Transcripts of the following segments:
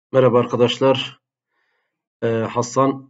Merhaba arkadaşlar. Hasan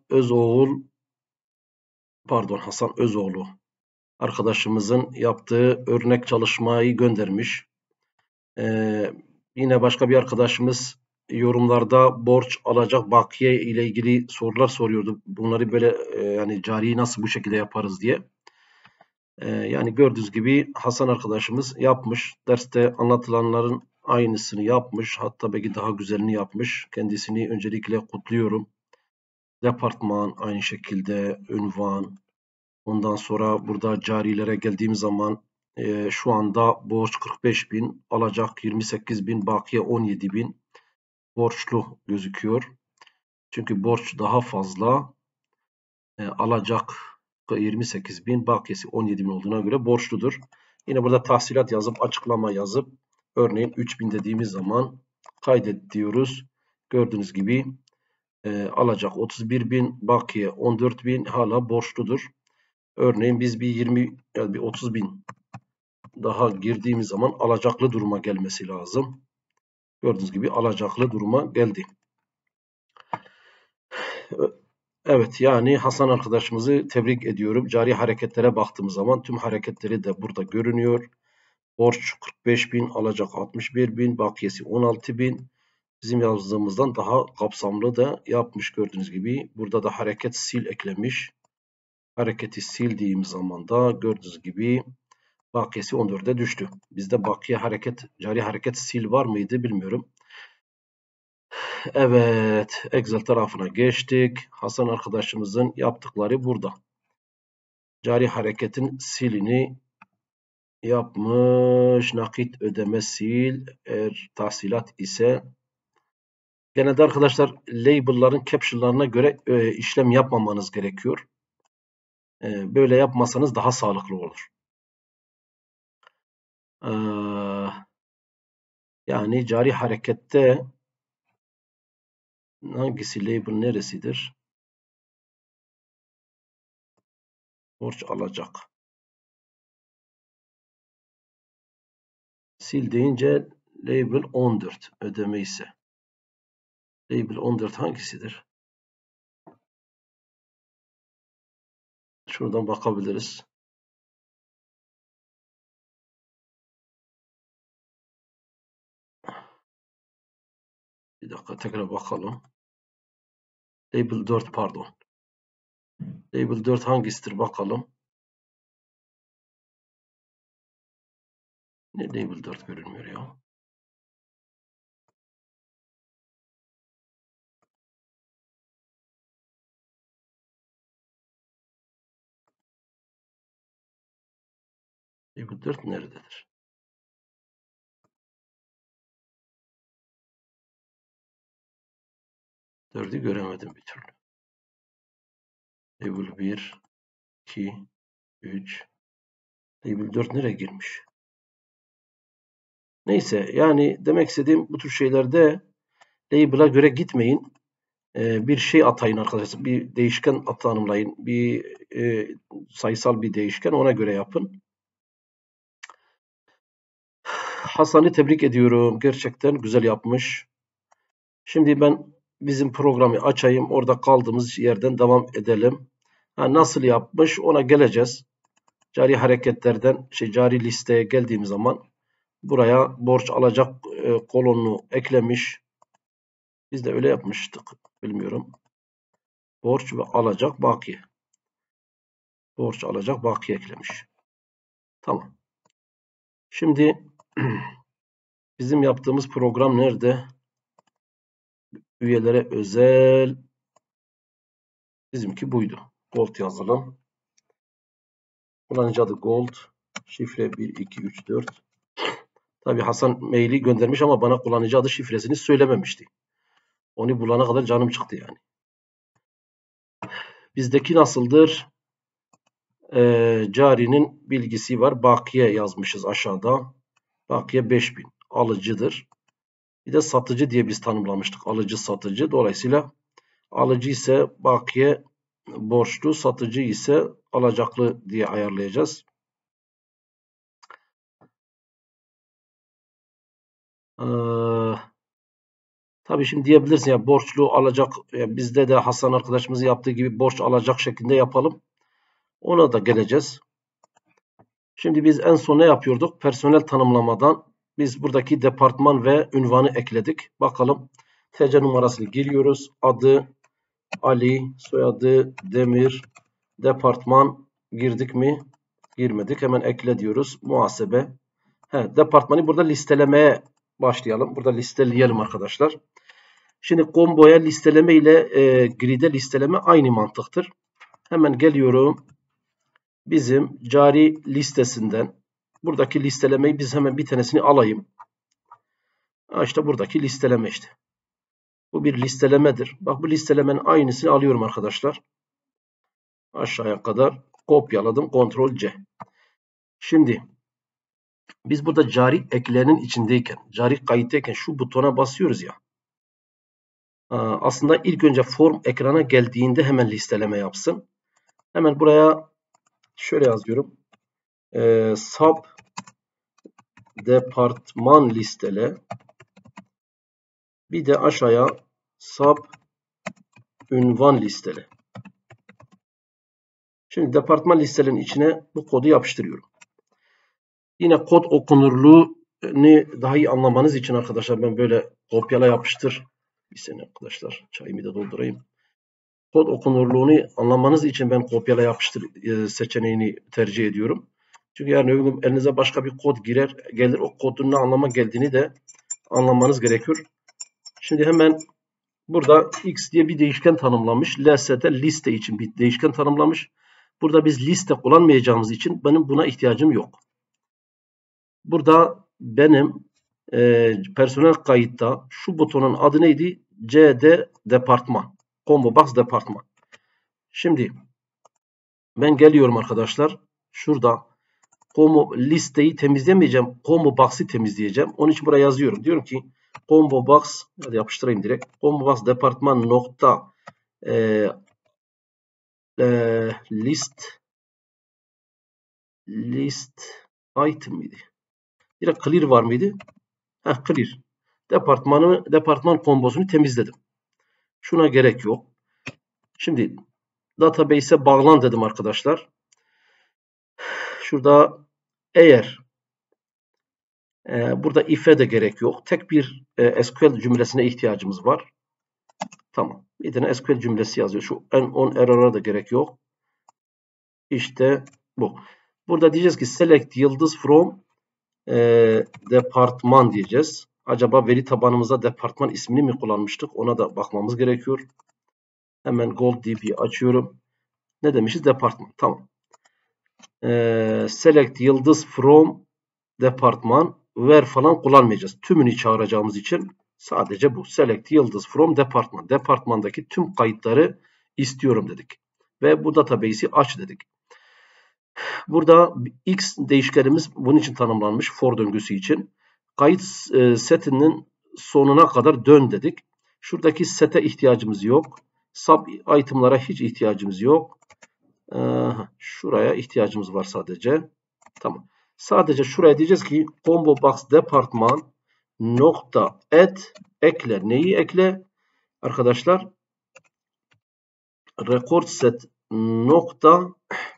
Özoğlu arkadaşımızın yaptığı örnek çalışmayı göndermiş. Ee, Yine başka bir arkadaşımız yorumlarda borç alacak bakiye ile ilgili sorular soruyordu. Bunları böyle yani cariyi nasıl bu şekilde yaparız diye. Yani gördüğünüz gibi Hasan arkadaşımız yapmış. Derste anlatılanların aynısını yapmış. Hatta belki daha güzelini yapmış. Kendisini öncelikle kutluyorum. Departman aynı şekilde ünvan. Ondan sonra burada carilere geldiğim zaman şu anda borç 45.000, alacak 28.000, bakiye 17.000 borçlu gözüküyor. Çünkü borç daha fazla, alacak 28.000, bakiyesi 17.000 olduğuna göre borçludur. Yine burada tahsilat yazıp açıklama yazıp örneğin 3.000 dediğimiz zaman kaydet diyoruz. Gördüğünüz gibi alacak 31.000, bakiye 14.000 hala borçludur. Örneğin biz bir 20 yani bir 30.000 daha girdiğimiz zaman alacaklı duruma gelmesi lazım. Gördüğünüz gibi alacaklı duruma geldi. Evet, yani Hasan arkadaşımızı tebrik ediyorum. Cari hareketlere baktığımız zaman tüm hareketleri de burada görünüyor. Borç 45.000, alacak 61.000, bakiyesi 16.000. Bizim yazdığımızdan daha kapsamlı da yapmış gördüğünüz gibi. Burada da hareket sil eklemiş. Hareketi sildiğim zaman da gördüğünüz gibi bakiyesi 14'e düştü. Bizde bakiye hareket, cari hareket sil var mıydı bilmiyorum. Evet, Excel tarafına geçtik. Hasan arkadaşımızın yaptıkları burada. Cari hareketin silini yapmış. Nakit ödeme sil. Eğer tahsilat ise genelde arkadaşlar label'ların caption'larına göre işlem yapmamanız gerekiyor. Böyle yapmasanız daha sağlıklı olur. Yani cari harekette hangisi label neresidir? Borç alacak. Sil deyince label 14 ödeme ise. Label 14 hangisidir? Şuradan bakabiliriz. Bir dakika tekrar bakalım. Label 4 pardon. Label 4 hangisidir bakalım. Ne label 4 görünmüyor ya. Label 4 nerededir? Dördü göremedim bir türlü. Label 1, 2, 3. Label 4 nereye girmiş? Neyse yani demek istediğim bu tür şeylerde label'a göre gitmeyin. Bir şey atayın arkadaşlar. Bir değişken tanımlayın. Bir sayısal bir değişken ona göre yapın. Hasan'ı tebrik ediyorum. Gerçekten güzel yapmış. Şimdi ben bizim programı açayım. Orada kaldığımız yerden devam edelim. Nasıl yapmış ona geleceğiz. Cari hareketlerden cari listeye geldiğim zaman buraya borç alacak kolonunu eklemiş. Biz de öyle yapmıştık. Bilmiyorum. Borç ve alacak bakiye. Borç alacak bakiye eklemiş. Tamam. Şimdi bizim yaptığımız program nerede? Üyelere özel. Bizimki buydu. Gold yazalım. Kullanıcı adı Gold. Şifre 1, 2, 3, 4. Tabii Hasan maili göndermiş ama bana kullanıcı adı şifresini söylememişti. Onu bulana kadar canım çıktı yani. Bizdeki nasıldır? Carinin bilgisi var. Bakiye yazmışız aşağıda. Bakiye 5.000. Alıcıdır. Bir de satıcı diye biz tanımlamıştık. Alıcı satıcı. Dolayısıyla alıcı ise bakiye borçlu, satıcı ise alacaklı diye ayarlayacağız. Tabii şimdi diyebilirsin ya borçlu alacak, bizde de Hasan arkadaşımızın yaptığı gibi borç alacak şeklinde yapalım. Ona da geleceğiz. Şimdi biz en son ne yapıyorduk? Personel tanımlamadan biz buradaki departman ve ünvanı ekledik. Bakalım TC numarasını giriyoruz. Adı Ali, soyadı Demir, departman girdik mi? Girmedik. Hemen ekle diyoruz. Muhasebe. Departmanı burada listelemeye başlayalım. Burada listeleyelim arkadaşlar. Şimdi komboya listeleme ile grid'e listeleme aynı mantıktır. Hemen geliyorum. Bizim cari listesinden buradaki listelemeyi biz hemen bir tanesini alayım. İşte buradaki listeleme işte. Bu bir listelemedir. Bak bu listelemenin aynısını alıyorum arkadaşlar. Aşağıya kadar kopyaladım. Ctrl C. Şimdi biz burada cari eklerinin içindeyken, cari kayıttayken şu butona basıyoruz ya. Aslında ilk önce form ekrana geldiğinde hemen listeleme yapsın. Hemen buraya şöyle yazıyorum. Sub departman listele. Bir de aşağıya sub ünvan listele. Şimdi departman listelerin içine bu kodu yapıştırıyorum. Yine kod okunurluğunu daha iyi anlamanız için arkadaşlar ben böyle kopyala yapıştır. Bir saniye arkadaşlar çayımı da doldurayım. Kod okunurluğunu anlamanız için ben kopyala yapıştır seçeneğini tercih ediyorum. Çünkü yarın öbür gün elinize başka bir kod gelir o kodun ne anlama geldiğini de anlamanız gerekiyor. Şimdi hemen burada x diye bir değişken tanımlamış. LST liste için bir değişken tanımlamış. Burada biz liste kullanmayacağımız için benim buna ihtiyacım yok. Burada benim personel kayıtta şu butonun adı neydi? CD departman. Combo box departman. Şimdi ben geliyorum arkadaşlar. Şurada combo listeyi temizlemeyeceğim. Combo box'ı temizleyeceğim. Onun için buraya yazıyorum. Diyorum ki combo box, hadi yapıştırayım direkt. Combo box departman nokta list item miydi? Direkt clear var mıydı? Clear. Departman kombosunu temizledim. Şuna gerek yok. Şimdi database'e bağlan dedim arkadaşlar. Şurada eğer burada if'e de gerek yok. Tek bir SQL cümlesine ihtiyacımız var. Tamam. Bir tane SQL cümlesi yazıyor. Şu on error'a da gerek yok. İşte bu. Burada diyeceğiz ki select yıldız from departman diyeceğiz. Acaba veri tabanımızda departman ismini mi kullanmıştık? Ona da bakmamız gerekiyor. Hemen GoldDB'yi açıyorum. Ne demişiz? Departman. Tamam. Select yıldız from departman. Where falan kullanmayacağız. Tümünü çağıracağımız için sadece bu. Select yıldız from departman. Departmandaki tüm kayıtları istiyorum dedik. Ve bu database'i aç dedik. Burada x değişkenimiz bunun için tanımlanmış. For döngüsü için. Kayıt setinin sonuna kadar dön dedik. Şuradaki sete ihtiyacımız yok. Sub item'lara hiç ihtiyacımız yok. Şuraya ihtiyacımız var sadece. Tamam. Sadece şuraya diyeceğiz ki combo box departman nokta add ekle. Neyi ekle? Arkadaşlar record set nokta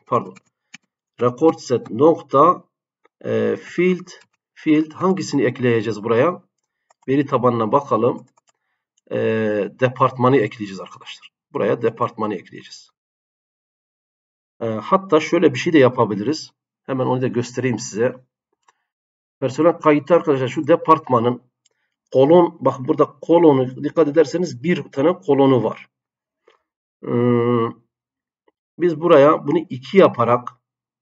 field hangisini ekleyeceğiz buraya? Veri tabanına bakalım. Departmanı ekleyeceğiz arkadaşlar. Buraya departmanı ekleyeceğiz. Hatta şöyle bir şey de yapabiliriz. Hemen onu da göstereyim size. Personel kayıtı arkadaşlar şu departmanın kolon, bak burada kolonu dikkat ederseniz bir tane kolonu var. Biz buraya bunu 2 yaparak,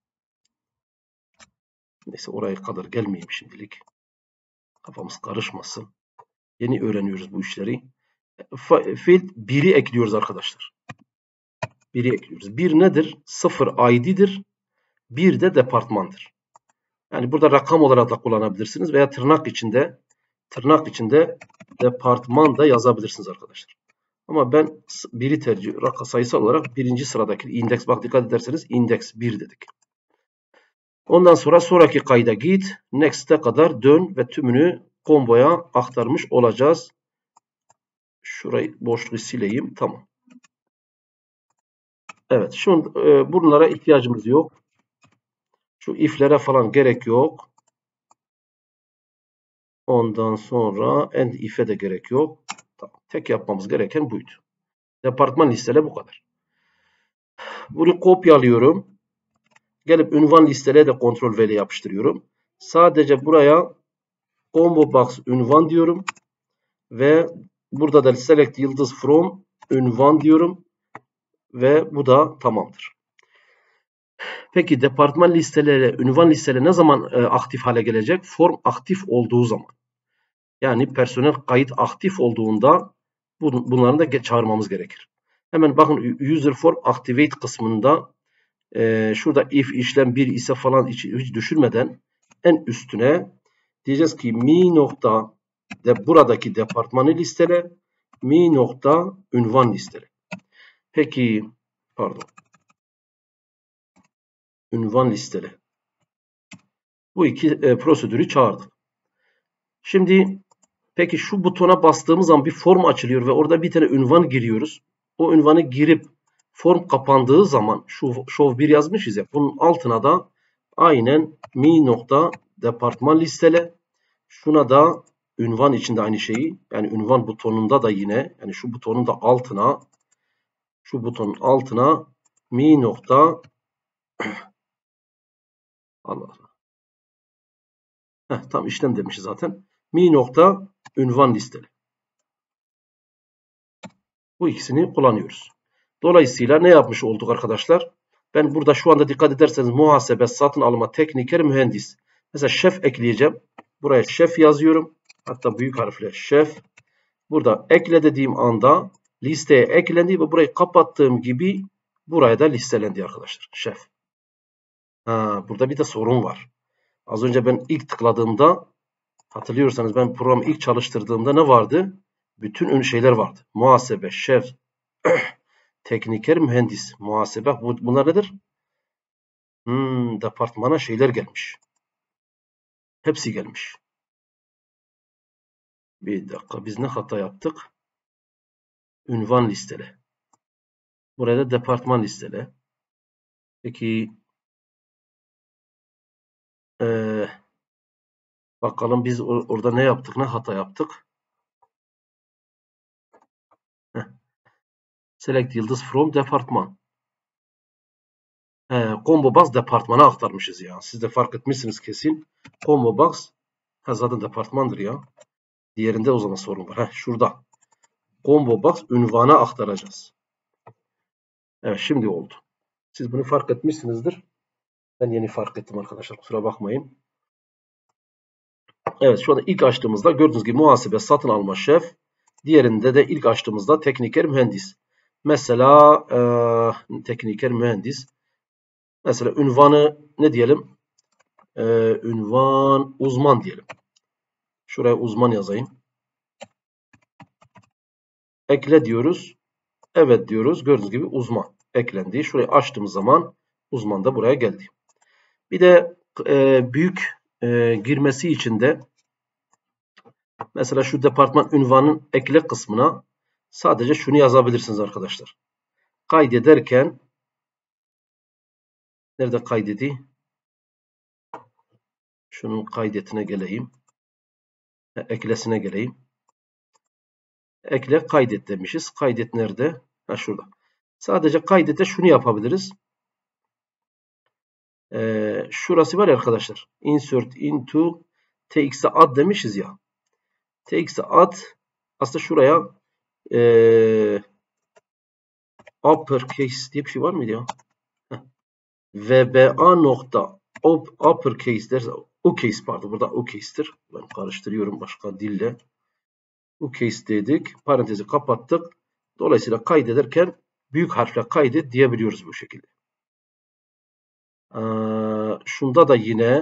neyse oraya kadar gelmeyeyim şimdilik. Kafamız karışmasın. Yeni öğreniyoruz bu işleri. Field 1'i ekliyoruz arkadaşlar. 1'i ekliyoruz. 1 nedir? 0 ID'dir. 1 de departmandır. Yani burada rakam olarak da kullanabilirsiniz veya tırnak içinde departman da yazabilirsiniz arkadaşlar. Ama ben 1'i tercih sayısal olarak birinci sıradaki indeks, bak dikkat ederseniz indeks 1 dedik. Ondan sonra sonraki kayda git. Next'e kadar dön ve tümünü komboya aktarmış olacağız. Şurayı boşluğu sileyim. Tamam. Evet. Şimdi bunlara ihtiyacımız yok. Şu if'lere falan gerek yok. Ondan sonra end if'e de gerek yok. Tamam. Tek yapmamız gereken buydu. Departman listeleri bu kadar. Bunu kopyalıyorum. Gelip ünvan listelere de Ctrl V ile yapıştırıyorum. Sadece buraya combo box ünvan diyorum. Ve burada da select yıldız from ünvan diyorum. Ve bu da tamamdır. Peki departman listeleri, ünvan listeleri ne zaman aktif hale gelecek? Form aktif olduğu zaman. Yani personel kayıt aktif olduğunda bunları da çağırmamız gerekir. Hemen bakın user form activate kısmında şurada if işlem 1 ise falan hiç düşürmeden en üstüne diyeceğiz ki mi nokta buradaki departmanı listele, mi nokta ünvan listele. Peki pardon. Ünvan listele. Bu iki prosedürü çağırdık. Şimdi peki şu butona bastığımız zaman bir form açılıyor ve orada bir tane ünvan giriyoruz. O ünvanı girip form kapandığı zaman şu show 1 yazmışız ya, bunun altına da aynen mi nokta departman listele, şuna da ünvan içinde aynı şeyi, yani ünvan butonunda da yine, yani şu butonun da altına, şu butonun altına mi nokta Allah tam işlem demişiz zaten. Mi nokta ünvan listeli. Bu ikisini kullanıyoruz. Dolayısıyla ne yapmış olduk arkadaşlar? Ben burada şu anda dikkat ederseniz muhasebe, satın alma, tekniker, mühendis. Mesela şef ekleyeceğim. Buraya şef yazıyorum. Hatta büyük harfle şef. Burada ekle dediğim anda listeye eklendi ve burayı kapattığım gibi buraya da listelendi arkadaşlar. Şef. Burada bir de sorun var. Az önce ben ilk tıkladığımda, hatırlıyorsanız ben programı ilk çalıştırdığımda ne vardı? Bütün şeyler vardı. Muhasebe, şef, tekniker, mühendis. Muhasebe. Bunlar nedir? Departmana şeyler gelmiş. Hepsi gelmiş. Bir dakika. Biz ne hata yaptık? Ünvan listele. Buraya da departman listele. Peki bakalım biz orada ne yaptık? Ne hata yaptık? Select yıldız from departman. Combo box departmana aktarmışız ya. Siz de fark etmişsiniz kesin. Combo box zaten departmandır ya. Diğerinde o zaman sorun var. Şurada. Combo box ünvana aktaracağız. Evet, şimdi oldu. Siz bunu fark etmişsinizdir. Ben yeni fark ettim arkadaşlar. Kusura bakmayın. Evet, şu anda ilk açtığımızda gördüğünüz gibi muhasebe, satın alma, şef. Diğerinde de ilk açtığımızda tekniker, mühendis. Mesela tekniker, mühendis. Mesela ünvanı ne diyelim? Ünvan uzman diyelim. Şuraya uzman yazayım. Ekle diyoruz. Evet diyoruz. Gördüğünüz gibi uzman eklendi. Şurayı açtığımız zaman uzman da buraya geldi. Bir de büyük girmesi için de mesela şu departman ünvanın ekle kısmına sadece şunu yazabilirsiniz arkadaşlar. Kaydederken nerede kaydedi? Şunun kaydetine geleyim. Eklesine geleyim. Ekle kaydet demişiz. Kaydet nerede? Şurada. Sadece kaydete şunu yapabiliriz. Şurası var ya arkadaşlar. Insert into tx'e add demişiz ya. Tx'e add aslında şuraya uppercase diye bir şey var mıydı ya? VBA nokta uppercase derse ucase pardon. Burada ucase'tir. Ben karıştırıyorum başka dille. Ucase dedik. Parantezi kapattık. Dolayısıyla kaydederken büyük harfle kaydet diyebiliyoruz bu şekilde. Şunda da yine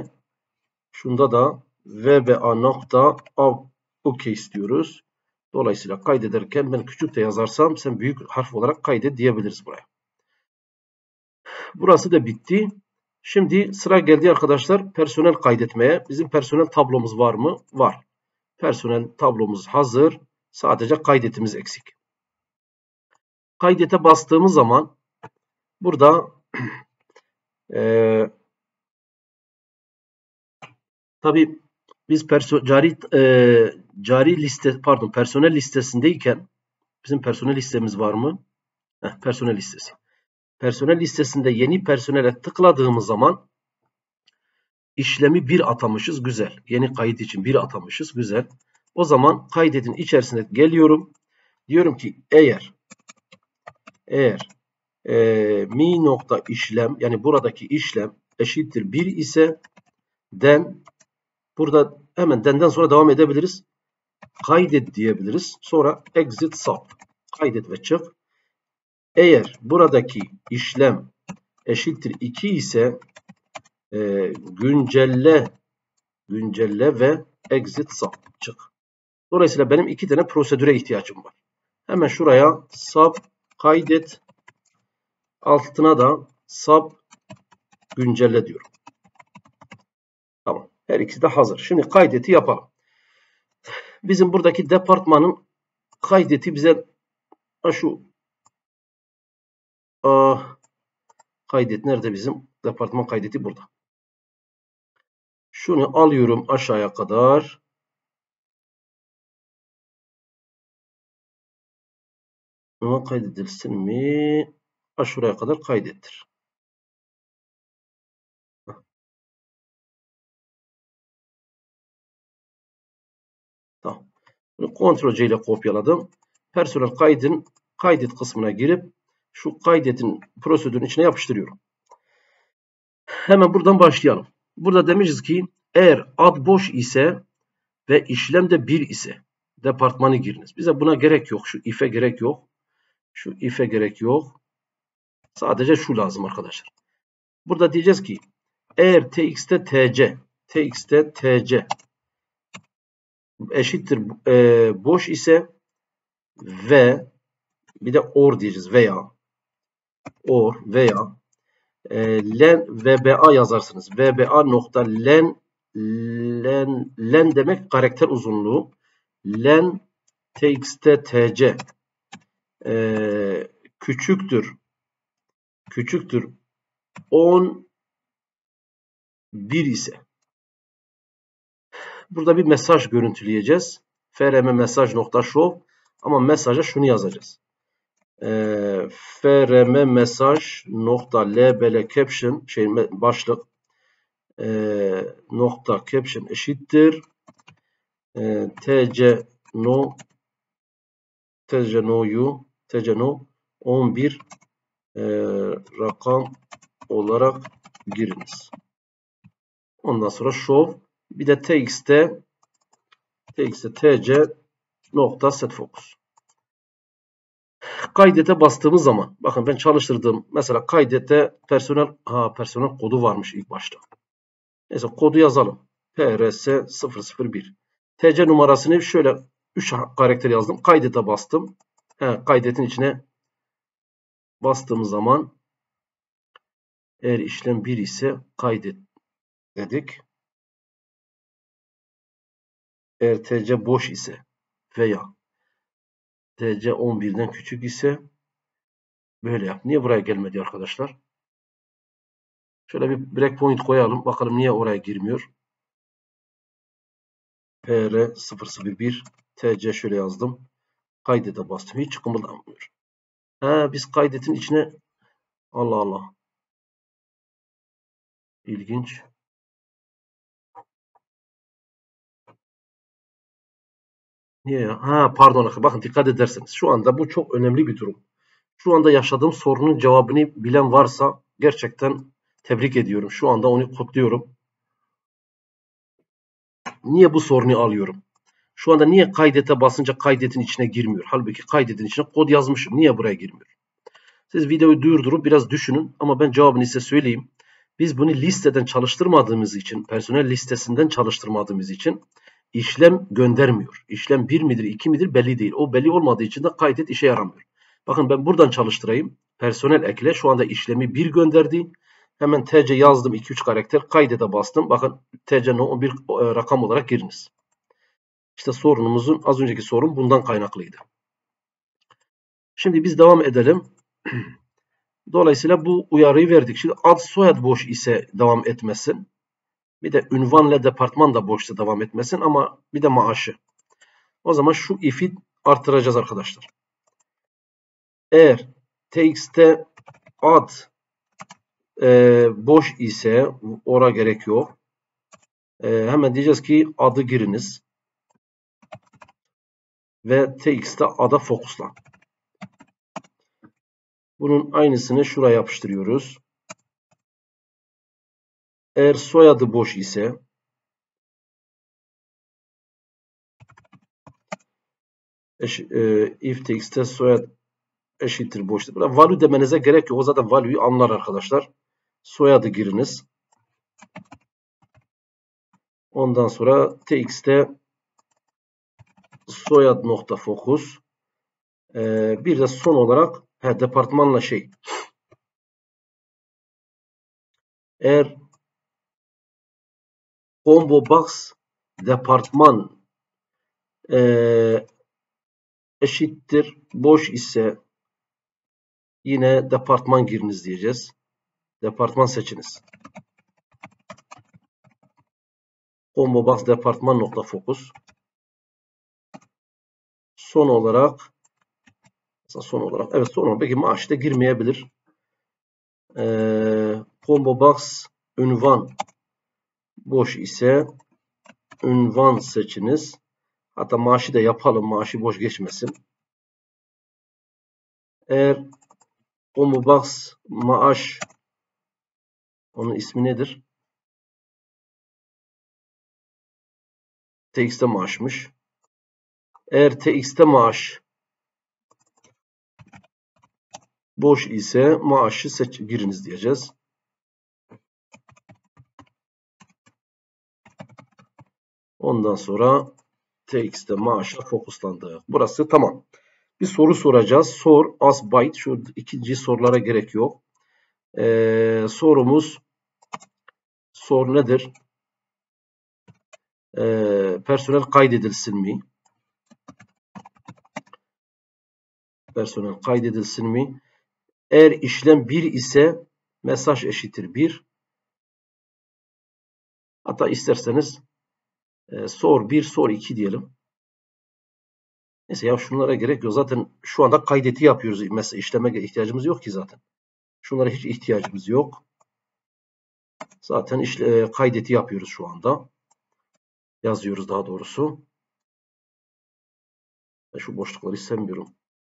VBA nokta ucase diyoruz. Dolayısıyla kaydederken ben küçük de yazarsam sen büyük harf olarak kaydet diyebiliriz buraya. Burası da bitti. Şimdi sıra geldi arkadaşlar personel kaydetmeye. Bizim personel tablomuz var mı? Var. Personel tablomuz hazır. Sadece kaydetimiz eksik. Kaydete bastığımız zaman burada tabii biz personel listesindeyken bizim personel listemiz var mı? Personel listesi. Personel listesinde yeni personele tıkladığımız zaman işlemi 1 atamışız. Güzel. Yeni kayıt için 1 atamışız. Güzel. O zaman kaydetin içerisine geliyorum. Diyorum ki eğer mi nokta işlem, yani buradaki işlem eşittir 1 ise burada hemen den'den sonra devam edebiliriz. Kaydet diyebiliriz. Sonra exit sub. Kaydet ve çık. Eğer buradaki işlem eşittir 2 ise güncelle ve exit sub. Çık. Dolayısıyla benim 2 tane prosedüre ihtiyacım var. Hemen şuraya sub kaydet, altına da sub güncelle diyorum. Tamam. Her ikisi de hazır. Şimdi kaydeti yapalım. Bizim buradaki departmanın kaydeti bize şu kaydet nerede bizim? Departman kaydeti burada. Şunu alıyorum aşağıya kadar. Ama kaydedilsin mi? Şuraya kadar kaydettir. Tamam. Bunu Ctrl+C ile kopyaladım. Personel kaydet kısmına girip şu kaydetin prosedürün içine yapıştırıyorum. Hemen buradan başlayalım. Burada demişiz ki eğer ad boş ise ve işlem de 1 ise departmanı giriniz. Bize buna gerek yok. Şu if'e gerek yok. Şu if'e gerek yok. Sadece şu lazım arkadaşlar. Burada diyeceğiz ki eğer tx'te tc eşittir boş ise ve bir de or diyeceğiz veya len vba yazarsınız. Vba nokta len demek karakter uzunluğu. Len tx'te tc küçüktür 11 ise burada bir mesaj görüntüleyeceğiz. frm mesaj.show ama mesaja şunu yazacağız. frm mesaj.label caption başlık nokta caption eşittir tc no 11 rakam olarak giriniz. Ondan sonra show bir de tx'te tc nokta set focus. Kaydete bastığımız zaman bakın ben çalıştırdığım mesela kaydete personel kodu varmış ilk başta. Neyse kodu yazalım. PRS001. TC numarasını şöyle 3 karakter yazdım. Kaydete bastım. Kaydetin içine bastığımız zaman eğer işlem 1 ise kaydet dedik. Eğer TC boş ise veya TC 11'den küçük ise böyle yap. Niye buraya gelmedi arkadaşlar? Şöyle bir breakpoint koyalım. Bakalım niye oraya girmiyor. PR001 TC şöyle yazdım. Kaydete bastım. Hiç kımıldamıyor. Biz kaydetin içine Allah Allah. İlginç. Niye ya? Pardon. Bakın dikkat ederseniz. Şu anda bu çok önemli bir durum. Şu anda yaşadığım sorunun cevabını bilen varsa gerçekten tebrik ediyorum. Şu anda onu kutluyorum. Niye bu sorunu alıyorum? Şu anda niye kaydete basınca kaydetin içine girmiyor? Halbuki kaydetin içine kod yazmışım. Niye buraya girmiyor? Siz videoyu durdurup biraz düşünün ama ben cevabını size söyleyeyim. Biz bunu listeden çalıştırmadığımız için, personel listesinden çalıştırmadığımız için işlem göndermiyor. İşlem 1 midir 2 midir belli değil. O belli olmadığı için de kaydet işe yaramıyor. Bakın ben buradan çalıştırayım. Personel ekle. Şu anda işlemi 1 gönderdi. Hemen TC yazdım 2-3 karakter. Kaydete bastım. Bakın TC no bir rakam olarak giriniz. İşte sorunumuzun az önceki sorun bundan kaynaklıydı. Şimdi biz devam edelim. Dolayısıyla bu uyarıyı verdik. Şimdi ad soyad boş ise devam etmesin. Bir de ünvanla departman da boşsa devam etmesin ama bir de maaşı. O zaman şu if'i artıracağız arkadaşlar. Eğer txt'te ad boş ise ora gerek yok. Hemen diyeceğiz ki adı giriniz. Ve txt'te ada fokuslan. Bunun aynısını şuraya yapıştırıyoruz. Eğer soyadı boş ise if txt'te soyad eşittir boştur. Burada value demenize gerek yok. O zaten value'yu anlar arkadaşlar. Soyadı giriniz. Ondan sonra txt'te soyad nokta fokus. Bir de son olarak departmanla eğer combo box departman eşittir boş ise yine departman giriniz diyeceğiz. Departman seçiniz. Combo box departman nokta fokus. Son olarak belki maaş da girmeyebilir. Combo box ünvan boş ise ünvan seçiniz. Hatta maaşı da yapalım. Maaşı boş geçmesin. Eğer combo box maaş, onun ismi nedir? Txt'te maaşmış. Eğer txt'te maaş boş ise maaşı giriniz diyeceğiz. Ondan sonra txt'te maaşa fokuslandık. Burası tamam. Bir soru soracağız. Sor as byte. Şu ikinci sorulara gerek yok. Sor nedir? Personel kaydedilsin mi? Personel kaydedilsin mi? Eğer işlem 1 ise mesaj eşittir 1. Hatta isterseniz sor 1, sor 2 diyelim. Neyse ya şunlara gerek yok. Zaten şu anda kaydeti yapıyoruz. Mesela işleme ihtiyacımız yok ki zaten. Şunlara hiç ihtiyacımız yok. Zaten kaydeti yapıyoruz şu anda. Yazıyoruz daha doğrusu. Şu boşlukları istemiyorum.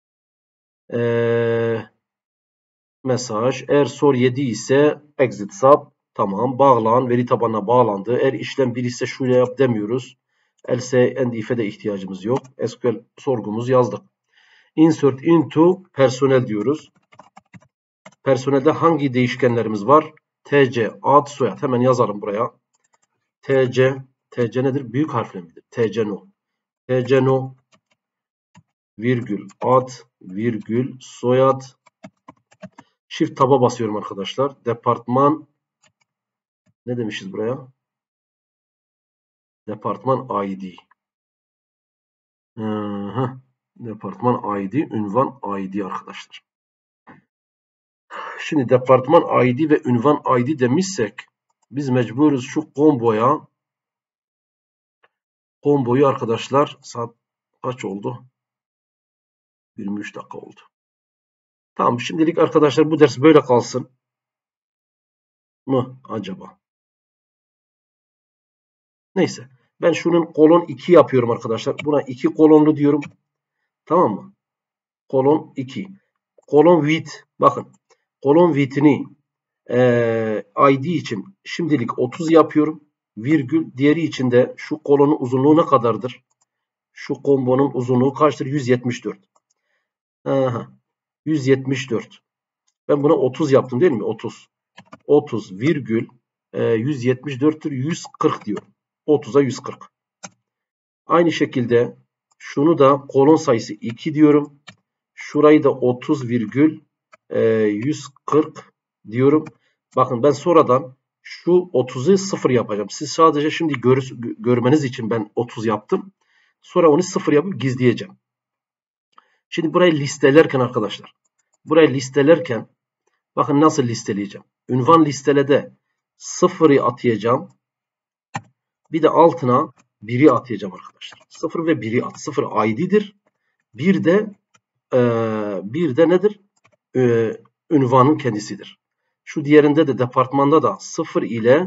Mesaj. Eğer sor 7 ise exit sub. Tamam. Bağlan. Veri tabanına bağlandı. Eğer işlem 1 ise şöyle yap demiyoruz. Else and if'e de ihtiyacımız yok. SQL sorgumuzu yazdık. Insert into personel diyoruz. Personelde hangi değişkenlerimiz var? TC, ad, soyad. Hemen yazalım buraya. TC nedir? Büyük harfle midir? TC no. TC no virgül ad virgül soyad. Shift tab'a basıyorum arkadaşlar. Departman ne demişiz buraya? Departman ID. Departman ID, ünvan ID arkadaşlar. Şimdi departman ID ve ünvan ID demişsek biz mecburuz şu komboyu arkadaşlar, saat kaç oldu? 23 dakika oldu. Tamam, şimdilik arkadaşlar bu ders böyle kalsın mı acaba? Neyse. Ben şunun kolon 2 yapıyorum arkadaşlar. Buna 2 kolonlu diyorum. Tamam mı? Kolon 2. Kolon width. Bakın. Kolon width'ini ID için şimdilik 30 yapıyorum. Virgül. Diğeri için de şu kolonun uzunluğu ne kadardır? Şu kombonun uzunluğu kaçtır? 174. 174. Ben buna 30 yaptım değil mi? 30 virgül 174'tür. 140 diyorum. 30'a 140. Aynı şekilde şunu da kolon sayısı 2 diyorum. Şurayı da 30 virgül 140 diyorum. Bakın ben sonradan şu 30'u 0 yapacağım. Siz sadece şimdi görmeniz için ben 30 yaptım. Sonra onu 0 yapıp gizleyeceğim. Şimdi burayı listelerken arkadaşlar. Burayı listelerken bakın nasıl listeleyeceğim. Ünvan listelede 0'ı atayacağım. Bir de altına 1'i atayacağım arkadaşlar. 0 ve 1'i at. 0 ID'dir. Bir de nedir? Ünvanın kendisidir. Şu diğerinde de departmanda da 0 ile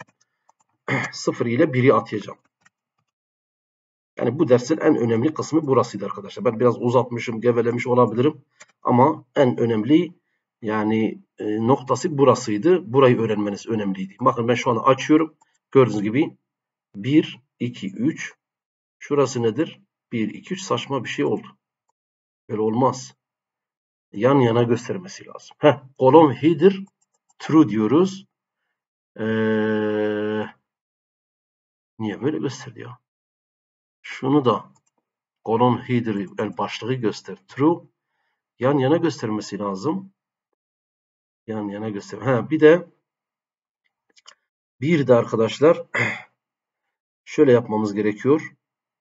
1'i atayacağım. Yani bu dersin en önemli kısmı burasıydı arkadaşlar. Ben biraz uzatmışım, gevelemiş olabilirim. Ama en önemli yani noktası burasıydı. Burayı öğrenmeniz önemliydi. Bakın ben şu anda açıyorum. Gördüğünüz gibi 1, 2, 3. Şurası nedir? 1, 2, 3 saçma bir şey oldu. Böyle olmaz. Yan yana göstermesi lazım. Kolon header true diyoruz. Niye böyle gösterdi ya? Şunu da kolon header başlığı göster. True. Yan yana göstermesi lazım. Yan yana göster. Bir de arkadaşlar şöyle yapmamız gerekiyor.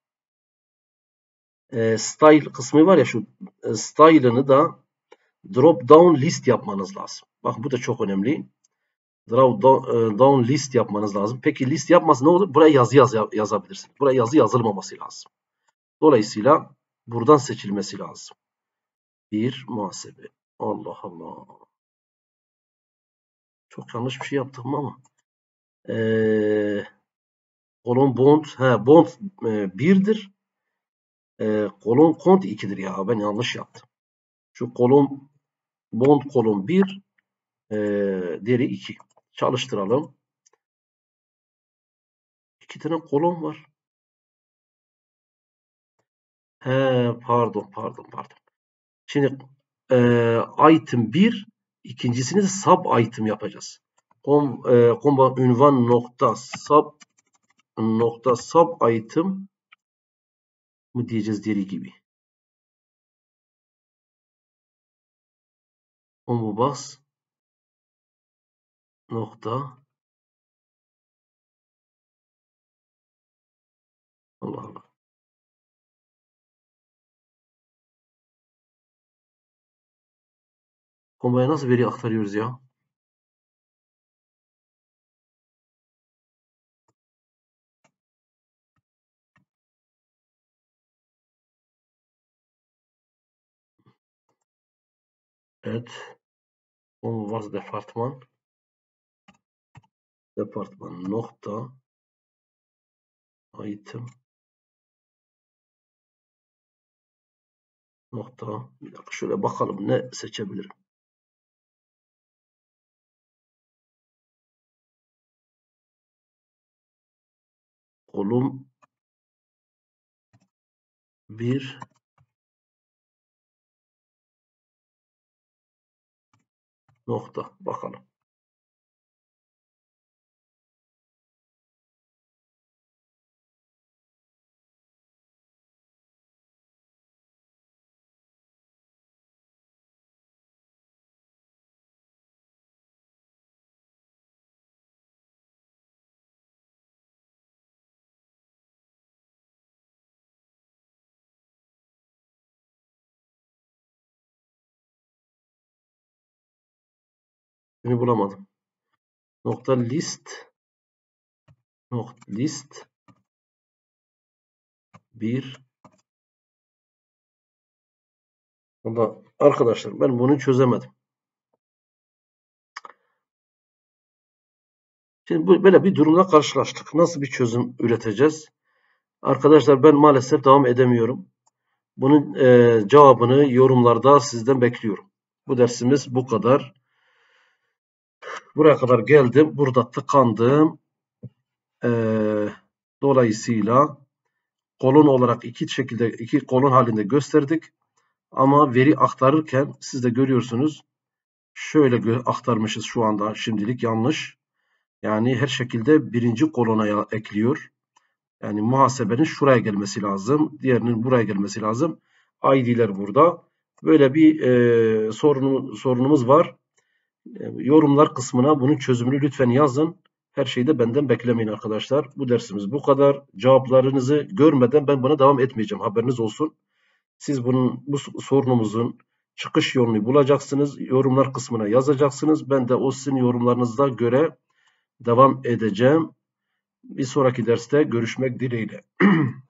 Style kısmı var ya, şu style'ını da drop down list yapmanız lazım. Bakın bu da çok önemli. Drop down list yapmanız lazım. Peki list yapması ne olur? Buraya yazı yazabilirsiniz. Buraya yazı yazılmaması lazım. Dolayısıyla buradan seçilmesi lazım. Bir muhasebe. Allah Allah. Çok yanlış bir şey yaptım ama. Kolon bond. Bond 1'dir. Kolon kont 2'dir ya. Ben yanlış yaptım. Şu kolon bond kolon 1. Diğeri 2. Çalıştıralım. 2 tane kolon var. Pardon. Şimdi item 1, ikincisini de sub item yapacağız. Ünvan nokta sub item mı diyeceğiz diğeri gibi. Combo bas nokta. Allah Allah. Komboya nasıl veri aktarıyoruz ya? Evet. Combo bas departman nokta item nokta. Bir dakika şöyle bakalım ne seçebilirim. Kolum 1 nokta. Bakalım. Bunu bulamadım. List 1. Valla arkadaşlar ben bunu çözemedim. Şimdi böyle bir durumla karşılaştık. Nasıl bir çözüm üreteceğiz? Arkadaşlar ben maalesef devam edemiyorum. Bunun cevabını yorumlarda sizden bekliyorum. Bu dersimiz bu kadar. Buraya kadar geldim. Burada tıkandım. Dolayısıyla kolon olarak iki kolon halinde gösterdik. Ama veri aktarırken siz de görüyorsunuz. Şöyle aktarmışız şu anda. Şimdilik yanlış. Yani her şekilde birinci kolona ekliyor. Yani muhasebenin şuraya gelmesi lazım. Diğerinin buraya gelmesi lazım. ID'ler burada. Böyle bir sorunumuz var. Yorumlar kısmına bunun çözümünü lütfen yazın. Her şeyi de benden beklemeyin arkadaşlar. Bu dersimiz bu kadar. Cevaplarınızı görmeden ben buna devam etmeyeceğim. Haberiniz olsun. Siz bu sorunumuzun çıkış yolunu bulacaksınız. Yorumlar kısmına yazacaksınız. Ben de o sizin yorumlarınıza göre devam edeceğim. Bir sonraki derste görüşmek dileğiyle.